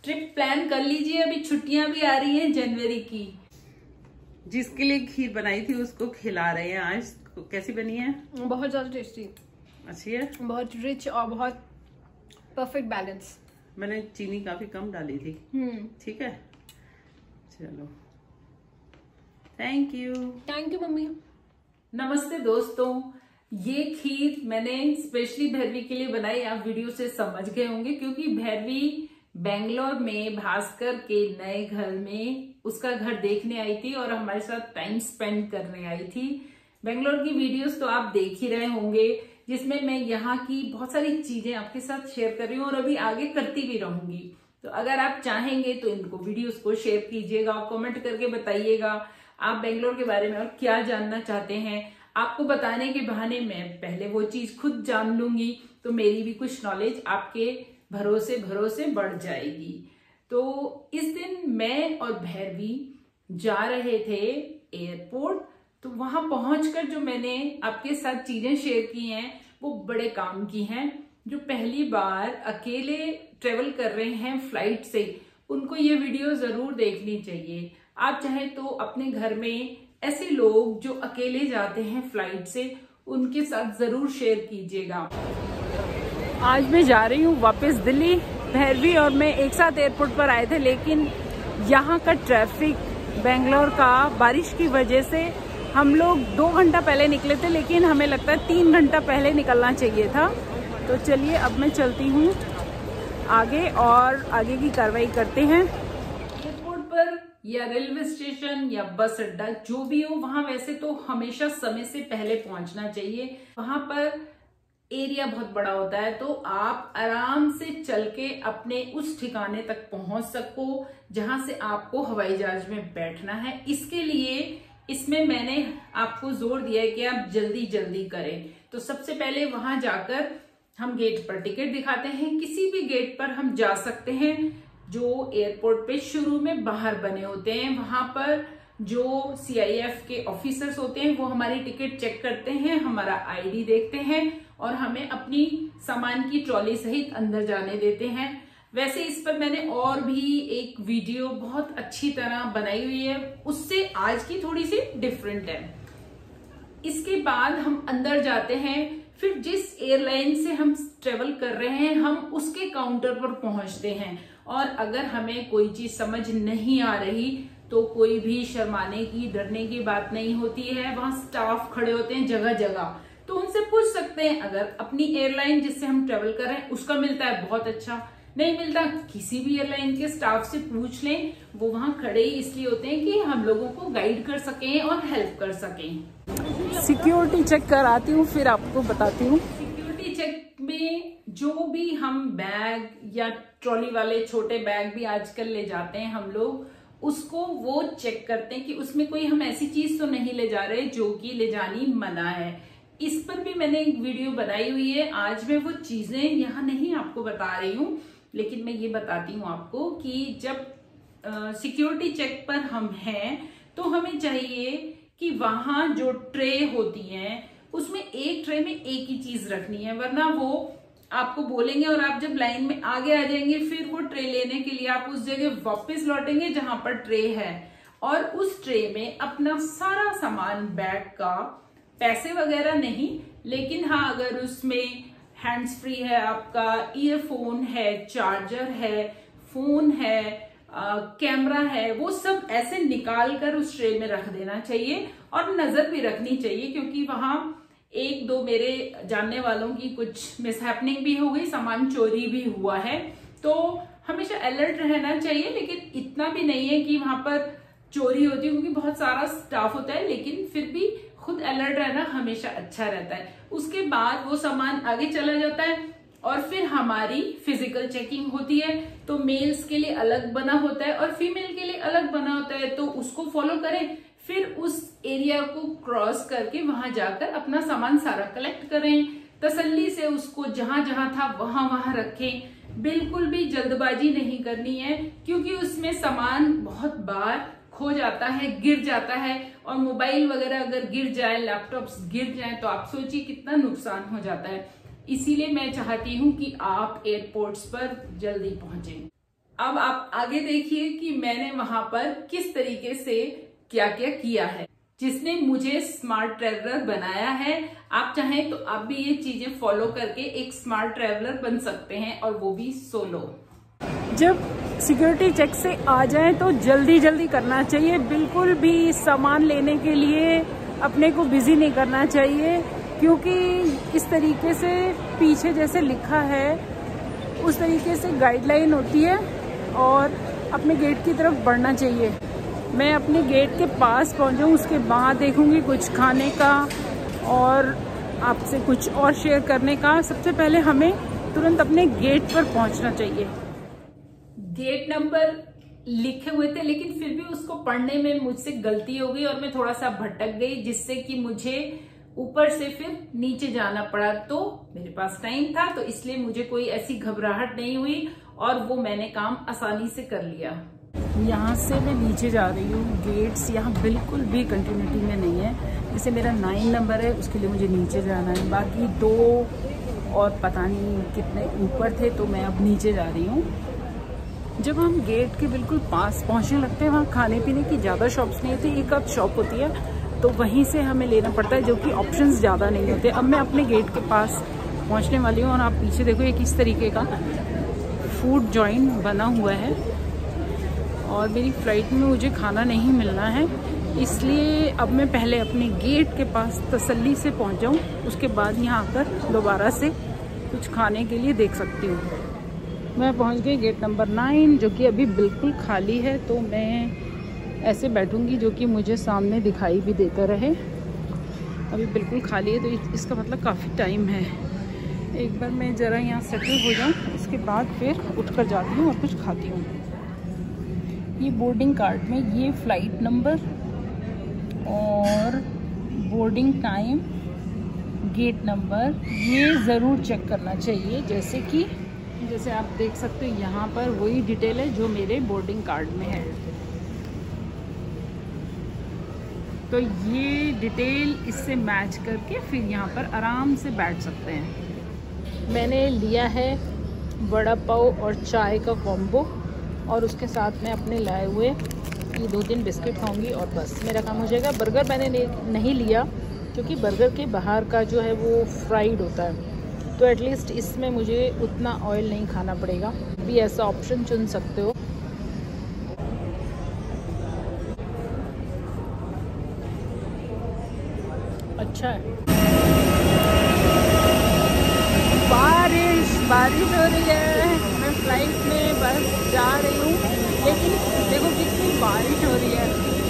Trip plan कर लीजिए, अभी छुट्टियां भी आ रही हैं जनवरी की। जिसके लिए खीर बनाई थी उसको खिला रहे हैं आज। कैसी बनी है? बहुत ज्यादा टेस्टी, अच्छी है, बहुत रिच और बहुत परफेक्ट बैलेंस। मैंने चीनी काफी कम डाली थी। ठीक है, चलो थैंक यू मम्मी। नमस्ते दोस्तों, ये खीर मैंने स्पेशली भैरवी के लिए बनाई। आप वीडियो से समझ गए होंगे क्योंकि भैरवी बेंगलोर में भास्कर के नए घर में उसका घर देखने आई थी और हमारे साथ टाइम स्पेंड करने आई थी। बेंगलोर की वीडियोस तो आप देख ही रहे होंगे, जिसमें मैं यहाँ की बहुत सारी चीजें आपके साथ शेयर कर रही हूँ और अभी आगे करती भी रहूंगी। तो अगर आप चाहेंगे तो इनको वीडियोस को शेयर कीजिएगा, कमेंट करके बताइएगा आप बेंगलोर के बारे में और क्या जानना चाहते हैं। आपको बताने के बहाने मैं पहले वो चीज खुद जान लूंगी तो मेरी भी कुछ नॉलेज आपके भरोसे बढ़ जाएगी। तो इस दिन मैं और भैरवी जा रहे थे एयरपोर्ट, तो वहां पहुंचकर जो मैंने आपके साथ चीजें शेयर की हैं वो बड़े काम की हैं। जो पहली बार अकेले ट्रेवल कर रहे हैं फ्लाइट से, उनको ये वीडियो जरूर देखनी चाहिए। आप चाहे तो अपने घर में ऐसे लोग जो अकेले जाते हैं फ्लाइट से, उनके साथ जरूर शेयर कीजिएगा। आज मैं जा रही हूँ वापस दिल्ली। भैरवी और मैं एक साथ एयरपोर्ट पर आए थे, लेकिन यहाँ का ट्रैफिक बेंगलोर का बारिश की वजह से हम लोग 2 घंटा पहले निकले थे, लेकिन हमें लगता है 3 घंटा पहले निकलना चाहिए था। तो चलिए अब मैं चलती हूँ आगे और आगे की कार्रवाई करते हैं। एयरपोर्ट पर या रेलवे स्टेशन या बस अड्डा जो भी हो, वहां वैसे तो हमेशा समय से पहले पहुंचना चाहिए। वहां पर एरिया बहुत बड़ा होता है तो आप आराम से चल के अपने उस ठिकाने तक पहुंच सको जहां से आपको हवाई जहाज में बैठना है। इसके लिए इसमें मैंने आपको जोर दिया है कि आप जल्दी जल्दी करें। तो सबसे पहले वहां जाकर हम गेट पर टिकट दिखाते हैं। किसी भी गेट पर हम जा सकते हैं जो एयरपोर्ट पे शुरू में बाहर बने होते हैं। वहां पर जो CIF के ऑफिसर्स होते हैं वो हमारी टिकट चेक करते हैं, हमारा ID देखते हैं और हमें अपनी सामान की ट्रॉली सहित अंदर जाने देते हैं। वैसे इस पर मैंने और भी एक वीडियो बहुत अच्छी तरह बनाई हुई है, उससे आज की थोड़ी सी डिफरेंट है। इसके बाद हम अंदर जाते हैं, फिर जिस एयरलाइन से हम ट्रेवल कर रहे हैं हम उसके काउंटर पर पहुंचते हैं। और अगर हमें कोई चीज समझ नहीं आ रही तो कोई भी शर्माने की डरने की बात नहीं होती है। वहां स्टाफ खड़े होते हैं जगह जगह, तो उनसे पूछ सकते हैं। अगर अपनी एयरलाइन जिससे हम ट्रेवल कर रहे हैं उसका मिलता है बहुत अच्छा, नहीं मिलता किसी भी एयरलाइन के स्टाफ से पूछ लें। वो वहां खड़े ही इसलिए होते हैं कि हम लोगों को गाइड कर सकें और हेल्प कर सकें। सिक्योरिटी चेक कराती हूँ फिर आपको बताती हूँ। सिक्योरिटी चेक में जो भी हम बैग या ट्रॉली वाले छोटे बैग भी आजकल ले जाते हैं हम लोग, उसको वो चेक करते हैं कि उसमें कोई हम ऐसी चीज तो नहीं ले जा रहे जो कि ले जानी मना है। इस पर भी मैंने एक वीडियो बनाई हुई है। आज मैं वो चीजें यहाँ नहीं आपको बता रही हूँ, लेकिन मैं ये बताती हूँ आपको कि जब सिक्योरिटी चेक पर हम हैं तो हमें चाहिए कि वहां जो ट्रे होती हैं उसमें एक ट्रे में एक ही चीज रखनी है, वरना वो आपको बोलेंगे और आप जब लाइन में आगे आ जाएंगे फिर वो ट्रे लेने के लिए आप उस जगह वापस लौटेंगे जहां पर ट्रे है, और उस ट्रे में अपना सारा सामान, बैग का, पैसे वगैरह नहीं, लेकिन हाँ अगर उसमें हैंड्स फ्री है, आपका ईयरफोन है, चार्जर है, फोन है, कैमरा है, वो सब ऐसे निकाल कर उस ट्रे में रख देना चाहिए। और नजर भी रखनी चाहिए क्योंकि वहां 1-2 मेरे जानने वालों की कुछ मिसहैपनिंग भी हो गई, सामान चोरी भी हुआ है। तो हमेशा अलर्ट रहना चाहिए, लेकिन इतना भी नहीं है कि वहां पर चोरी होती है क्योंकि बहुत सारा स्टाफ होता है, लेकिन फिर भी खुद अलर्ट रहना हमेशा अच्छा रहता है। उसके बाद वो सामान आगे चला जाता है और फिर हमारी फिजिकल चेकिंग होती है। तो मेल्स के लिए अलग बना होता है और फीमेल के लिए अलग बना होता है, तो उसको फॉलो करें। फिर उस एरिया को क्रॉस करके वहां जाकर अपना सामान सारा कलेक्ट करें, तसल्ली से उसको जहां जहां था वहां वहां रखें। बिल्कुल भी जल्दबाजी नहीं करनी है क्योंकि उसमें सामान बहुत बार खो जाता है, गिर जाता है, और मोबाइल वगैरह अगर गिर जाए, लैपटॉप्स गिर जाए तो आप सोचिए कितना नुकसान हो जाता है। इसीलिए मैं चाहती हूँ कि आप एयरपोर्ट्स पर जल्दी पहुंचें। अब आप आगे देखिए कि मैंने वहां पर किस तरीके से क्या क्या किया है जिसने मुझे स्मार्ट ट्रैवलर बनाया है। आप चाहें तो आप भी ये चीजें फॉलो करके एक स्मार्ट ट्रैवलर बन सकते हैं, और वो भी सोलो। जब सिक्योरिटी चेक से आ जाए तो जल्दी जल्दी करना चाहिए, बिल्कुल भी सामान लेने के लिए अपने को बिजी नहीं करना चाहिए, क्योंकि इस तरीके से पीछे जैसे लिखा है उस तरीके से गाइडलाइन होती है और अपने गेट की तरफ बढ़ना चाहिए। मैं अपने गेट के पास पहुंचूं, उसके बाद देखूंगी कुछ खाने का और आपसे कुछ और शेयर करने का। सबसे पहले हमें तुरंत अपने गेट पर पहुंचना चाहिए। गेट नंबर लिखे हुए थे, लेकिन फिर भी उसको पढ़ने में मुझसे गलती हो गई और मैं थोड़ा सा भटक गई, जिससे कि मुझे ऊपर से फिर नीचे जाना पड़ा। तो मेरे पास टाइम था, तो इसलिए मुझे कोई ऐसी घबराहट नहीं हुई और वो मैंने काम आसानी से कर लिया। यहाँ से मैं नीचे जा रही हूँ। गेट्स यहाँ बिल्कुल भी कंटिन्यूटी में नहीं है। जैसे मेरा 9 नंबर है, उसके लिए मुझे नीचे जाना है। बाकी 2 और पता नहीं कितने ऊपर थे, तो मैं अब नीचे जा रही हूँ। जब हम गेट के बिल्कुल पास पहुँचने लगते हैं, वहाँ खाने पीने की ज़्यादा शॉप्स नहीं होती, एक आध शॉप होती है, तो वहीं से हमें लेना पड़ता है, जो कि ऑप्शंस ज़्यादा नहीं होते। अब मैं अपने गेट के पास पहुँचने वाली हूँ और आप पीछे देखो, एक इस तरीके का फूड जॉइंट बना हुआ है और मेरी फ़्लाइट में मुझे खाना नहीं मिलना है, इसलिए अब मैं पहले अपने गेट के पास तसल्ली से पहुंच जाऊं, उसके बाद यहाँ आकर दोबारा से कुछ खाने के लिए देख सकती हूँ। मैं पहुंच गई गेट नंबर 9, जो कि अभी बिल्कुल खाली है। तो मैं ऐसे बैठूंगी जो कि मुझे सामने दिखाई भी देता रहे। अभी बिल्कुल खाली है, तो इसका मतलब काफ़ी टाइम है। एक बार मैं ज़रा यहाँ सेटल हो जाऊँ, उसके बाद फिर उठ कर जाती हूँ और कुछ खाती हूँ। ये बोर्डिंग कार्ड में ये फ़्लाइट नंबर और बोर्डिंग टाइम, गेट नंबर, ये ज़रूर चेक करना चाहिए। जैसे आप देख सकते हो यहाँ पर वही डिटेल है जो मेरे बोर्डिंग कार्ड में है। तो ये डिटेल इससे मैच करके फिर यहाँ पर आराम से बैठ सकते हैं। मैंने लिया है वड़ा पाव और चाय का कॉम्बो, और उसके साथ में अपने लाए हुए ये 2-3 बिस्किट खाऊंगी और बस मेरा काम हो जाएगा। बर्गर मैंने नहीं लिया, क्योंकि बर्गर के बाहर का जो है वो फ्राइड होता है, तो एटलीस्ट इसमें मुझे उतना ऑयल नहीं खाना पड़ेगा। भी ऐसा ऑप्शन चुन सकते हो। अच्छा है। बारिश हो रही है, मैं फ्लाइट में बस जा रही हूँ, लेकिन देखो कितनी बारिश हो रही है।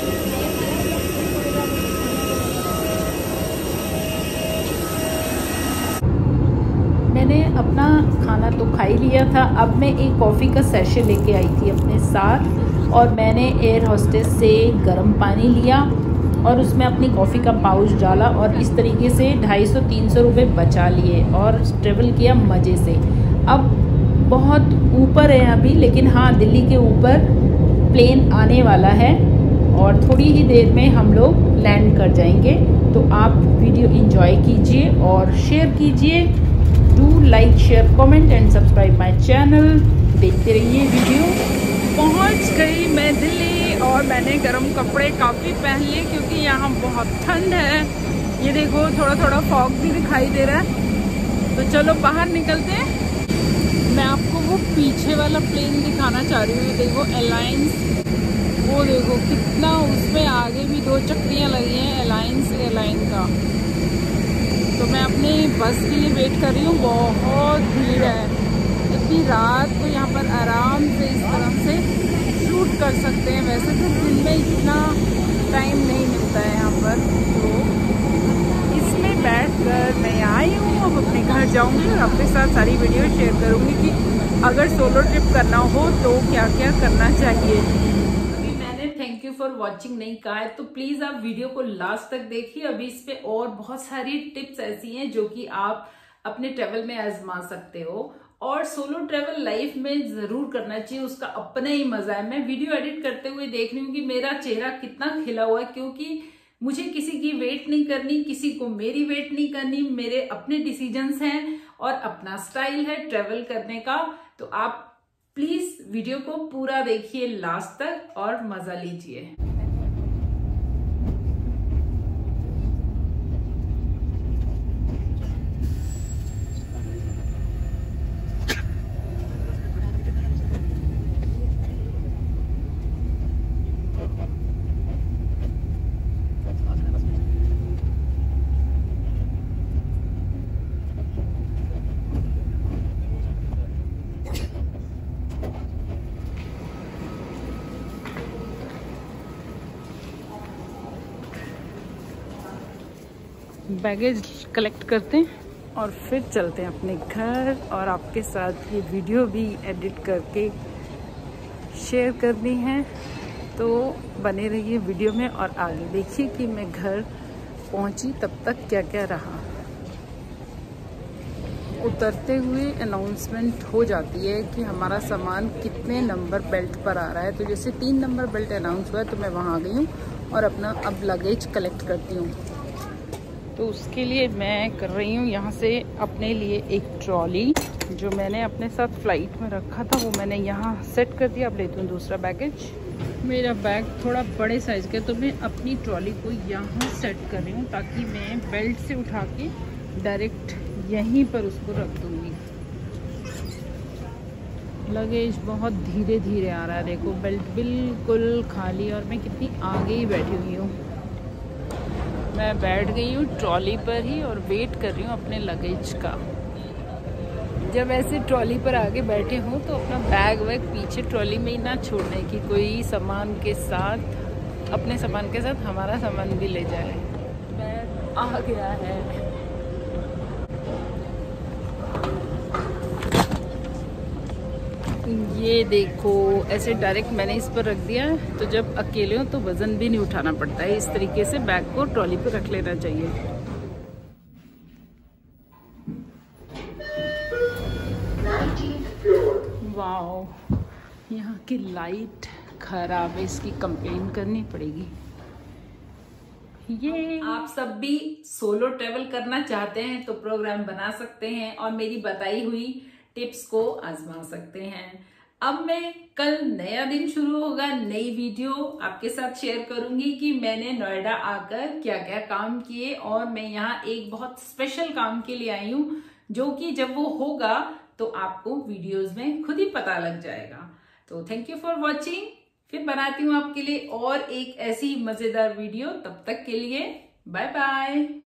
मैंने अपना खाना तो खा ही लिया था। अब मैं एक कॉफ़ी का सैशे लेके आई थी अपने साथ, और मैंने एयर होस्टेस से गर्म पानी लिया और उसमें अपनी कॉफ़ी का पाउच डाला और इस तरीके से 250-300 रुपये बचा लिए और ट्रेवल किया मज़े से। अब बहुत ऊपर है अभी, लेकिन हाँ, दिल्ली के ऊपर प्लेन आने वाला है और थोड़ी ही देर में हम लोग लैंड कर जाएंगे। तो आप वीडियो एंजॉय कीजिए और शेयर कीजिए। Do like, share, comment and subscribe my channel. देखते रहिए वीडियो। पहुंच गई मैं दिल्ली और मैंने गर्म कपड़े काफ़ी पहन लिए, क्योंकि यहाँ बहुत ठंड है। ये देखो थोड़ा थोड़ा फॉग भी दिखाई दे रहा है। तो चलो बाहर निकलते हैं। मैं आपको वो पीछे वाला प्लेन दिखाना चाह रही हूँ। देखो एलायंस, वो देखो कितना, उसमें आगे भी 2 चक्रियाँ लगी हैं एलायंस एयरलाइन का। तो मैं अपनी बस के लिए वेट कर रही हूँ। बहुत भीड़ है। इतनी रात को यहाँ पर आराम से इस तरह से शूट कर सकते हैं। वैसे तो दिन में इतना टाइम नहीं मिलता है यहाँ पर, तो इसमें बैठकर मैं आई हूँ। अब अपने घर जाऊँगी और आपके साथ सारी वीडियो शेयर करूँगी कि अगर सोलो ट्रिप करना हो तो क्या क्या करना चाहिए। अभी मैंने थैंक यू फॉर वॉचिंग नहीं कहा है, तो प्लीज आप वीडियो को लास्ट तक देखिए। अभी इस पे और बहुत सारी टिप्स ऐसी हैं जो कि आप अपने ट्रेवल में आजमा सकते हो, और सोलो ट्रेवल लाइफ में जरूर करना चाहिए। उसका अपना ही मजा है। मैं वीडियो एडिट करते हुए देख रही हूँ कि मेरा चेहरा कितना खिला हुआ है, क्योंकि मुझे किसी की वेट नहीं करनी, किसी को मेरी वेट नहीं करनी। मेरे अपने डिसीजंस हैं और अपना स्टाइल है ट्रेवल करने का। तो आप प्लीज वीडियो को पूरा देखिए लास्ट तक और मजा लीजिए। बैगेज कलेक्ट करते हैं और फिर चलते हैं अपने घर, और आपके साथ ये वीडियो भी एडिट करके शेयर करनी है, तो बने रहिए वीडियो में और आगे देखिए कि मैं घर पहुंची तब तक क्या क्या रहा। उतरते हुए अनाउंसमेंट हो जाती है कि हमारा सामान कितने नंबर बेल्ट पर आ रहा है। तो जैसे 3 नंबर बेल्ट अनाउंस हुआ है तो मैं वहाँ आ गई हूँ और अपना अब लगेज कलेक्ट करती हूँ। तो उसके लिए मैं कर रही हूँ यहाँ से अपने लिए एक ट्रॉली, जो मैंने अपने साथ फ्लाइट में रखा था वो मैंने यहाँ सेट कर दिया। अब लेती हूँ दूसरा बैगेज। मेरा बैग थोड़ा बड़े साइज़ का, तो मैं अपनी ट्रॉली को यहाँ सेट कर रही हूँ ताकि मैं बेल्ट से उठा के डायरेक्ट यहीं पर उसको रख दूँगी। लगेज बहुत धीरे धीरे आ रहा है, देखो बेल्ट बिल्कुल खाली और मैं कितनी आगे ही बैठी हुई हूँ। मैं बैठ गई हूँ ट्रॉली पर ही और वेट कर रही हूँ अपने लगेज का। जब ऐसे ट्रॉली पर आगे बैठे हों तो अपना बैग वैग पीछे ट्रॉली में ही ना छोड़ने की, कोई सामान के साथ, अपने सामान के साथ हमारा सामान भी ले जाए। बैग आ गया है। ये देखो ऐसे डायरेक्ट मैंने इस पर रख दिया है, तो जब अकेले हो तो वजन भी नहीं उठाना पड़ता है। इस तरीके से बैग को ट्रॉली पर रख लेना चाहिए। वाओ, यहाँ की लाइट खराब है, इसकी कंप्लेन करनी पड़ेगी। ये आप सब भी सोलो ट्रेवल करना चाहते हैं तो प्रोग्राम बना सकते हैं और मेरी बताई हुई टिप्स को आजमा सकते हैं। अब मैं कल नया दिन शुरू होगा, नई वीडियो आपके साथ शेयर करूंगी कि मैंने नोएडा आकर क्या क्या काम किए, और मैं यहाँ एक बहुत स्पेशल काम के लिए आई हूँ जो कि जब वो होगा तो आपको वीडियोस में खुद ही पता लग जाएगा। तो थैंक यू फॉर वॉचिंग। फिर बनाती हूँ आपके लिए और एक ऐसी मजेदार वीडियो। तब तक के लिए बाय बाय।